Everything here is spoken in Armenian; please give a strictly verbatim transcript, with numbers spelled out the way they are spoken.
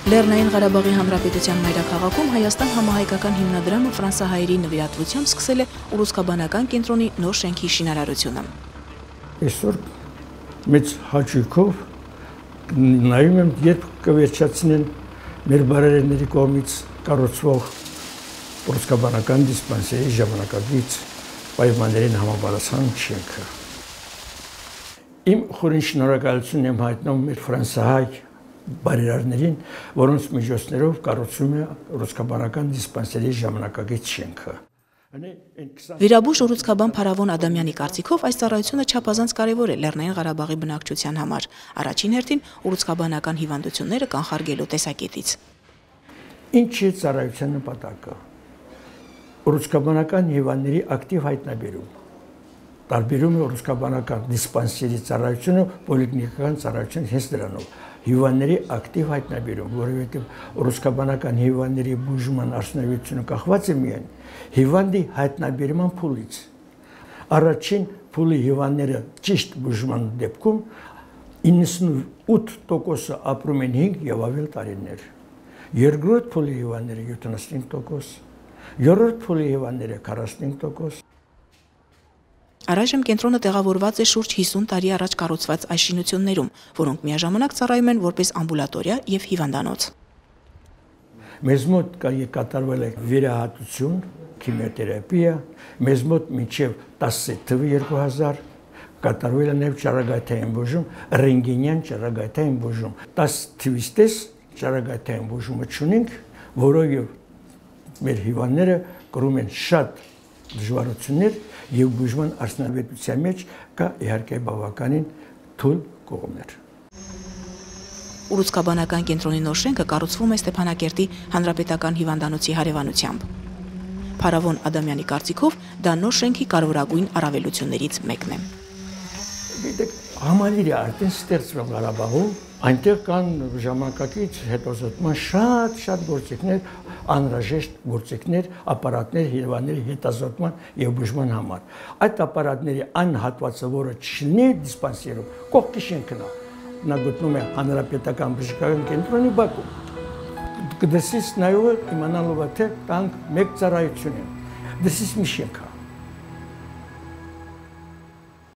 Լեռնային Ղարաբաղի Հանրապետության մայրաքաղաքում Հայաստան համահայկական հիմնադրամը ֆրանսահայերի նվիրատվությամբ սկսել է ուռուցքաբանական կենտրոնի նոր շենքի շինարարությունը։ Այսօր մեծ հաճույքով նայում եմ, երբ կվերջացնեն մեր բարերարների կողմից կառուցվող ուռուցքաբանական դիսպանսերի ժամանակակից պայմաններին համապատասխան շենքը։ Իմ խորին շնորհակալություն եմ հայտնում մեր ֆրանսահայ բարերարներին, որոնց միջոցներով կառուցվում է ուռուցքաբանական դիսպանսերի ժամանակակից շենքը։ Վիրաբույժ ուռուցքաբան Փարավոն Ադամյանի կարծիքով այս ծառայությունը չափազանց կարևոր է Լեռնային Ղարաբաղի բնակչության համար, առաջին հերթին ուռուցքաբանական հիվանդությունները կանխարգելու տեսակետից։ Ինչ է ծառայության նպատակը։ Ուռուցքաբանական հիվանդների ակտիվ հայտնաբերում։ Տարբերում է ուռուցքաբանական դիսպանսերի ծառայությունը պոլիկլինիկական ծառայության հենց դրանով։ Հիվանդների ակտիվ հայտնաբերում, որովհետև ուռուցքաբանական հիվանդների բուժման արդյունավետությունը կախված է միայն հիվանդի հայտնաբերման փուլից։ Առաջին փուլի հիվանդները ճիշտ բուժման դեպքում իննսունութ տոկոսը ապրում են հինգ եւ ավել տարիներ։ Երկրորդ փուլի հիվանդները յոթանասունհինգ տոկոս, երրորդ փուլի հիվանդները քառասունհինգ տոկոս։ Առայժմ կենտրոնը տեղավորված է շուրջ հիսուն տարի առաջ կառուցված այս շինություններում, որոնք միաժամանակ ծառայում են որպես ամբուլատորիա եւ հիվանդանոց։ Մեզ մոտ կատարվել է վերահատություն, քիմիոթերապիա, մեզ մոտ մինչև տասը թվականի երկու հազար կատարվել է նաև ճառագայթային բուժում, ռենտգենյան ճառագայթային բուժում։ տասը թվականից տես ճառագայթային բուժումը չունենք, որովհետև մեր հիվանդները կրում են շատ դժվարություններ եւ բուժման արդյունավետության մեջ կա իհարկե բավականին թույլ կողմեր։ Ուռուցքաբանական կենտրոնի նոր շենքը կառուցվում է Ստեփանակերտի հանրապետական հիվանդանոցի հարևանությամբ։ Փարավոն Ադամյանի կարծիքով դա նոր շենքի կարևորագույն առավելություններից մեկն է։ Գիտեք, համալիրի արդեն ստեղծվել Ղարաբաղում, այնտեղ կան ժամանակակից հետազոտման շատ-շատ գործիքներ, անհրաժեշտ գործիքներ, ապարատներ հիվանդների հետազոտման եւ բուժման համար։ Այդ ապարատների այն հատվածը, որը չլինի դիսպանսերում, կողքի շենքն է, նա գտնում է հանրապետական բժշկական կենտրոնի բակում։ Դրսից նայողը իմանալով է, թե տանք մեկ ծառայություն է, դրսից մի շենք է։